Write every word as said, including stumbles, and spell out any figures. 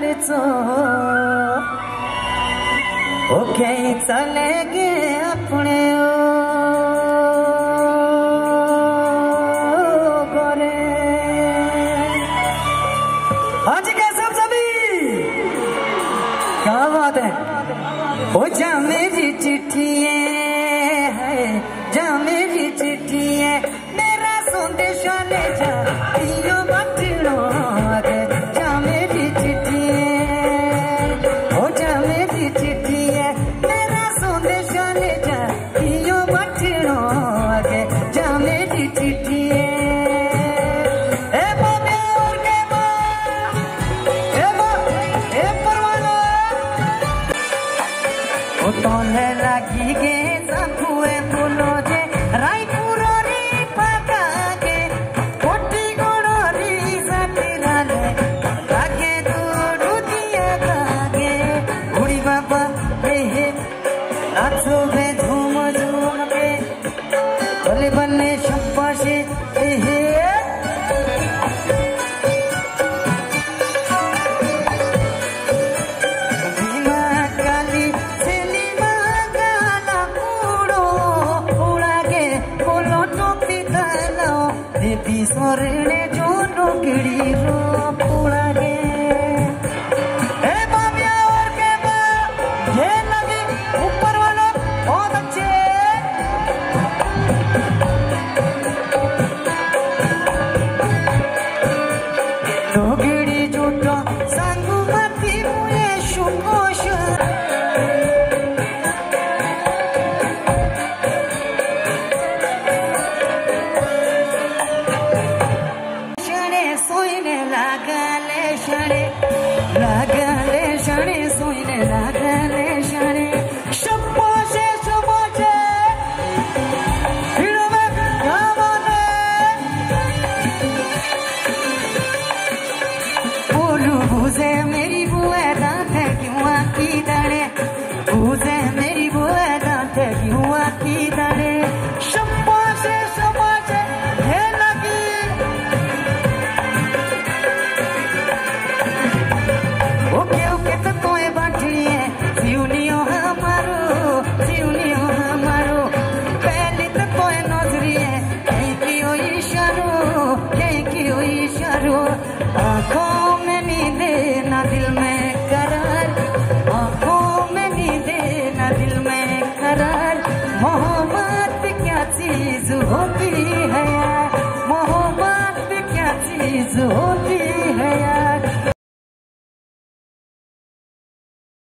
चो ओके चलेगे अपने गोरे। हाँ जी कैसे आप सभी, क्या बात है। ओ जा मेरी चिट्ठी है, जा मेरी चिट्ठी है, मेरा संदेशा ले जा दियो बटनो दे। जा मेरी चिट्ठी है, ओ जा मेरी चिट्ठी है, मेरा संदेशा ले जा दियो बटनो दे। जा मेरी चिट्ठी है। ए बाबे और के बा, ए बा, ए परवाना ओ तोले लगी गे संकुए बोलो जे रायपुर री पका के कोटी गोड़ी साथीरा ले लागे दूर दिया गागे। उड़ी बाबा हे हे नाचो बे झूम झूम के बल्ले बल्ले शब्बाशे हे हे। सोरने जो नौकरी रो पूरा गे। ए बाबिया और के बा ये लगी ऊपर वाला बहुत अच्छे। नौकरी जोटो संगु मती मुए शुकोश लागले शणे सोईने लागले शणे शब्बाशे शब्बाशे हिड़ो में गावाने बोलू भूसे मेरी बुए दांते क्यों आकी दाने। भूसे मेरी बुए दांते क्यों आकी दाने। शब्बाशे शब्बाशे हे लगी ओके ओके तो कोई बाटली है जीवनियो हमारो जीवनियो हमारो। पहले तो कोई नजरी है कहीं की हो इशारो कहीं की हो इशारो। आँखों में नींदे ना दिल में करार, आँखों में नींदे ना दिल में करार। मोहब्बत क्या चीज होती है यार, मोहब्बत क्या चीज होती है।